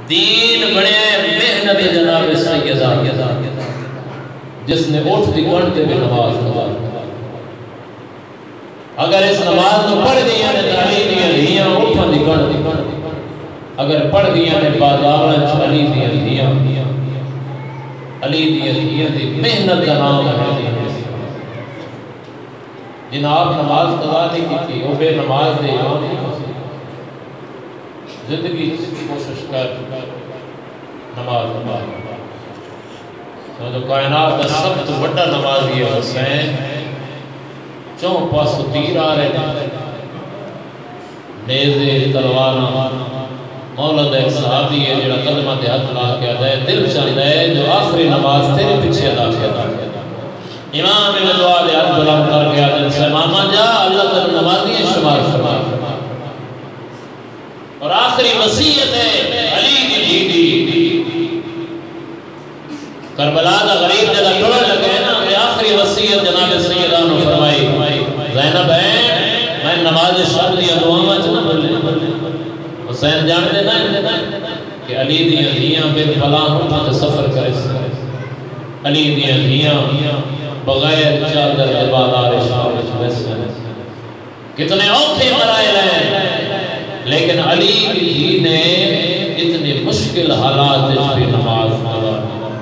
دین بڑے محنت جناب سیدہ جس نے اٹھ دی گھنٹ کے بھی نماز اگر اس نماز کو پڑھ دیا نے علی دیا دیا اٹھن دی گھنٹ اگر پڑھ دیا نے بازار علی دیا دیا علی دیا دی محنت کا نام ہے جن آپ نماز قضا نہیں کی تھی وہ بے نماز دے زندگی کی کوشش کر نماز جو کائنات کا سب تو بڑا نمازی ہے حسین چون پاسو تیر آ رہے ہیں نیزے تلواراں مولا دا ایک صحابی ہے جڑا قدمہ دے ہاتھ لا کے آتا ہے دل چاہتا ہے جو آخری نماز تیرے پیچھے ادا کیا امام نے دعا دے ہاتھ بلند کر کے آتے ہیں ماما جا اللہ تعالی نمازی ہے شمار اور آخری وصیت ہے علی کی بیٹی کربلا دا غریب جگہ ٹوڑ لگے نا کہ آخری وصیت جناب سیدہ نے فرمائی زینب ہے میں نماز شب دیا دعاواں چ نہ بولے حسین جان دینا کہ علی دیاں دھیاں بے بلا اٹھا کے سفر کرے علی دیاں دھیاں بغیر چادر عبادار شام کتنے اوکھے مرائل ہیں لیکن علی بھی نے اتنی مشکل حالات بھی نماز ادا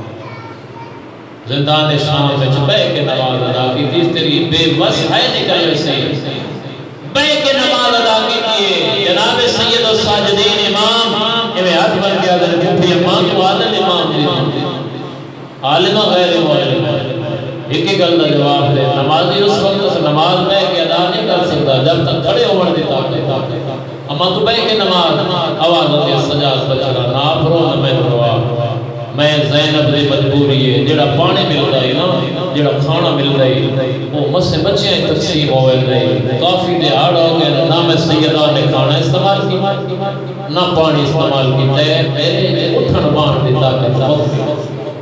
زندان شام میں بیٹھ کے نماز ادا کی تھی تیری بے بس ہے نکل سے بیٹھ کے نماز ادا کی جناب سید الساجدین امام کہ ہاتھ بن گیا در جھوٹی امام تو عادل امام دی عالمہ غیر معلم ایک ہی گل کا جواب دے نمازی اس وقت سے نماز بیٹھ کے ادا نہیں کر سکتا جب تک کھڑے ہونے دی طاقت اما تو بیٹھ کے نماز آواز ہوتی ہے سجاد بچڑا نہ پرو نہ میں پروا میں زینب دی مجبوری ہے جڑا پانی ملتا ہے نا جڑا کھانا ملتا ہے وہ مسے بچے تقسیم ہوئے نہیں کافی دیہڑ ہو گئے نہ میں سیدہ نے کھانا استعمال کی نہ پانی استعمال کی پہلے اٹھن بان دی طاقت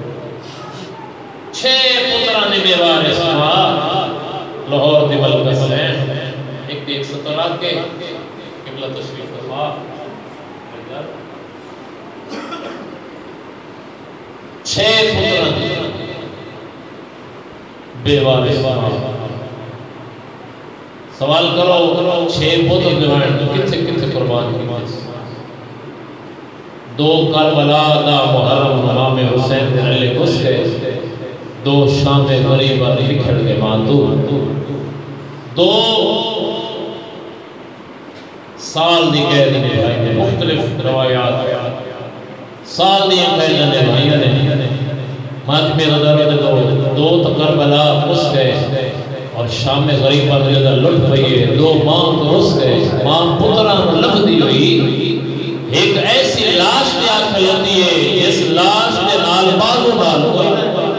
چھے پتران نے بیوار اسما لاہور دی ملکہ سے ایک سترہ کے قبلہ تشریف فرما چھے پتران بیوار اسما سوال کرو چھے پتر جو ہیں کتھے قربان کی دو کربلا دا محرم امام حسین دے علیہ گھس گئے دو شام غریبہ لکھڑ کے ماندور دو سال دی قید میں بھائی نے مختلف روایات سال دی قید میں بھائی نے ماتمی رضا دو کربلا اس گئے اور شام غریبہ رضا لٹ پئی ہے دو ماں تو اس گئے ماں پتران لگ دی ہوئی ایک ایسی لاش دیا کھلتی ہے اس لاش کے نال بازو نال کوئی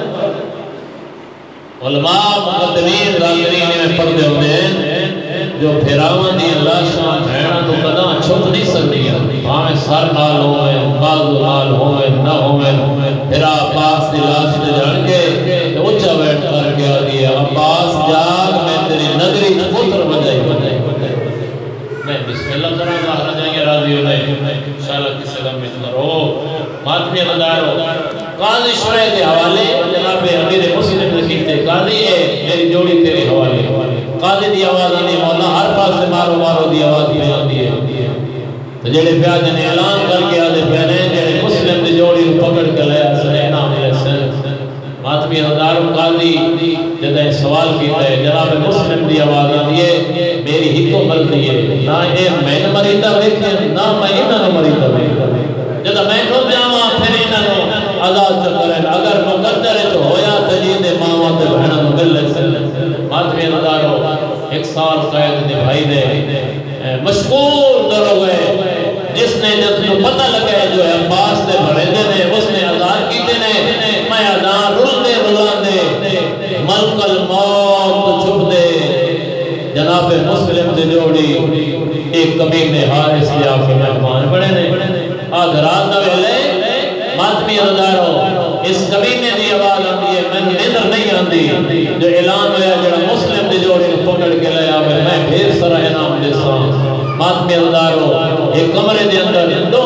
علماء مقدمین ذاکرین میں پڑھتے ہوتے ہیں جو پھراوان دی لاشاں بھیڑاں تو قداں چھپ نہیں سکتی ہمیں سر نال ہوئے بازو نال ہوئے نہ ہوئے پھرا عباس دی لاش دے جان کے اچھا بیٹھ کر کے آدھی ہے عباس جاگ میں تیری نگری پتر بجائی میں بسم اللہ کرنا ظاہر جائیں گے راضی ہو نہیں انشاءاللہ کسی لم میں کرو ماتمی ردارو قاضی شرح کے حوالے جناب امیر مسلم رکھیتے قاضی ہے میری جوڑی تیرے حوالے قاضی دی آواز آنی مولا ہر پاس سے مارو مارو دی آواز بھی آنی ہے تو جڑے پیاج نے اعلان کر کے آدھے پیانے جڑے مسلم دی جوڑی پکڑ کے لیا سلینا میرے سن ماتمی ردارو قاضی جدہ سوال کیتا ہے جناب مسلم دی آواز آنی ہے میری ہی کو مرضی ہے نہ اے میں مریدہ دیکھیں نہ میں انہوں مریدہ دیکھیں جدہ میں کھل جاواں پھر انہوں آزاد چکریں اگر مقدر تو ہویا تجید ماما تے بہنا مگلت سے ماتمی ندارو ایک سال قید نبھائی دے مشکور در ہو گئے جس نے جس کو پتہ لگے جو عباس دے بھڑے نے اس نے آزاد کیتے نے میں آزاد رل دے رلان دے ملک الموت چھپ دے جناب مسلم دے جوڑی ایک کبیر نے حارس لیا کے مہمان بڑے نے آدھ رات دا ویلے ماتمی ادارو اس کبینے دی آواز آتی ہے میں نیندر نہیں آتی جو اعلان ہویا جڑا مسلم دی جوڑی نے پکڑ کے لیا میں پھر سرا انعام دے سا ماتمی ادارو ایک کمرے دے اندر دو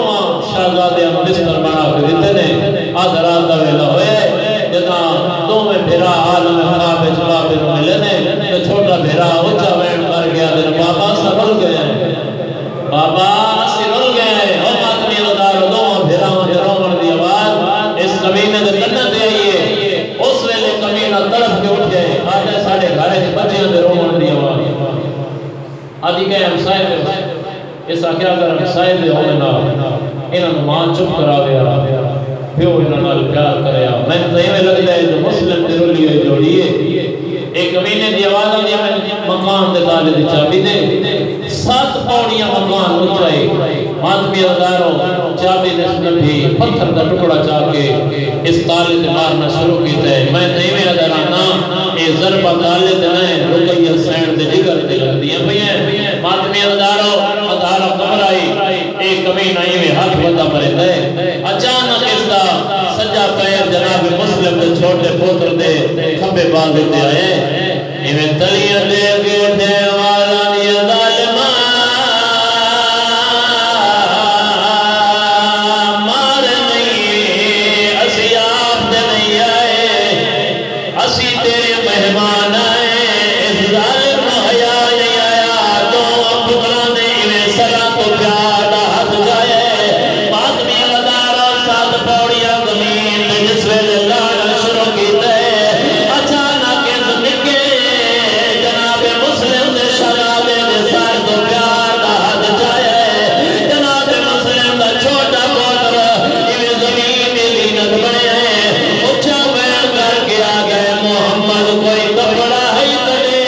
شہزادے بستر بنا کے دیتے نے آدھ رات دا ویلا ہوئے جدا دو میں بھیرا عالم خواب جواب ملے نے تو چھوٹا بھیرا اچھا وین کر گیا دن بابا سرل گئے بابا سرل گئے او ماتمی ودارو دو بھیرا رومن دی آواز اس کمینے دے کنہ دے آئیے اس ویلے کمینہ طرف کے اٹھ گئے آجے ساڑھے گھارے کے بچیاں دے رومن دی آواز آدھی کہے ہم سائے اس کیا کر ہم سائے دے ہونے نا انہوں ماں چپ کرا گیا پیو انہوں پیار کریا میں تیمیں لگ جائے جو مسلم دے رولی ہوئی جوڑیے ایک کمینے دی آواز آدھی ہمیں مقام دے تالے دی چابی دے 7 پوڑیاں مقام اچھائی ماتمی اداروں چابی دے سنبھی پتھر کا ٹکڑا چاہ کے اس تالے دے مارنا شروع کی تے میں تیمیں ادارانا اے ضربہ تالے دے نئے رکی حسین دے جگر دے لگ دیا بھئی ماتمی اداروں ادارہ کمرائی ایک کمین آئی میں ہاتھ بتا مرے دے اچانک اس دا سجا پیر جناب مسلم دے چھوٹے پوتر دے کھمبے باز دے آئے انہیں تلیاں دے گے دے والا دیا ظالمہ مار نہیں اسی آپ دے نہیں آئے اسی تیرے مہمان آئے اس ظالم حیاء نہیں آیا تو پتران دے انہیں سرا تو پیار ہاتھ جائے بات میں ادارہ 7 پوڑیاں زمین دے جس ویلے لانا شروع کی دے اچانک اس نکے جناب مسلم دے شہزادے دے سار تو پیار ہاتھ جائے جناب مسلم دا چھوٹا پوتر انہیں زمین میں لینت بنے ہیں اچھا بیان کر کے آگئے محمد کوئی کپڑا ہی تلے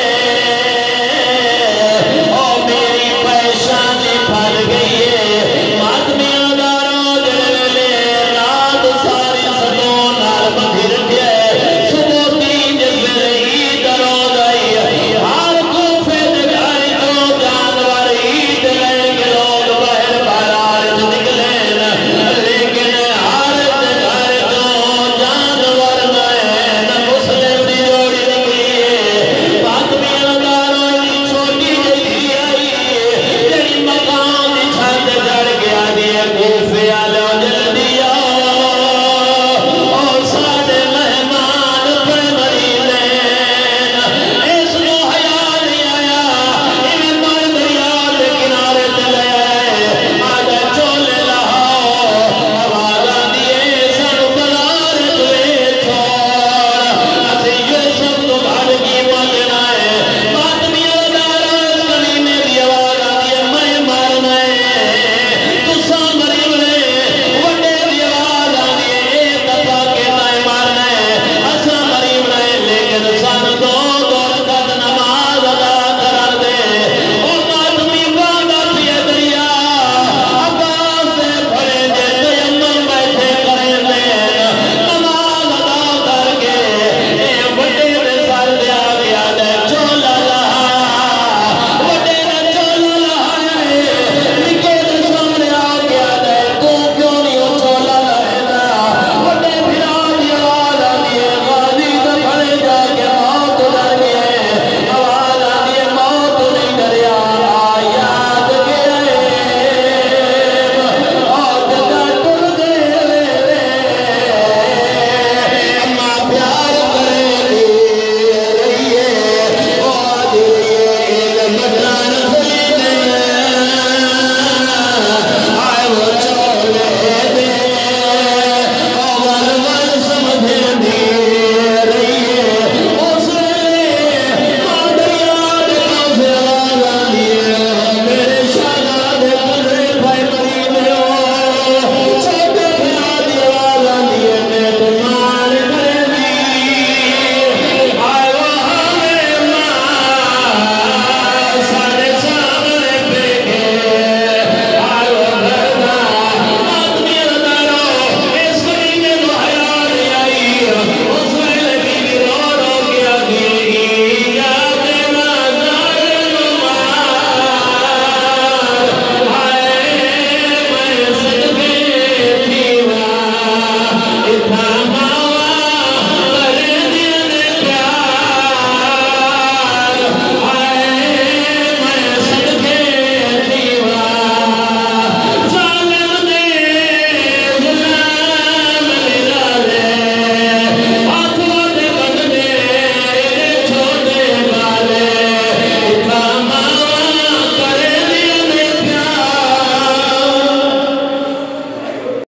اور میری پریشانی پھل گئی ہے ماتمی اداروں جلوے رات ساری سنوں نال بندھی رکھے صبح 3 جس میں عید روز آئی ہر کوفے دکھائی تو جانور عید لیں گے لوگ باہر بارار نکلیں لیکن ہر دکھائی تو جانور نہ مسلم دی جوڑی نکلی ہے ماتمی اداروں دی چھوٹی جہی آئی جڑی مقام دی چھت چڑھ گیا دی کوفے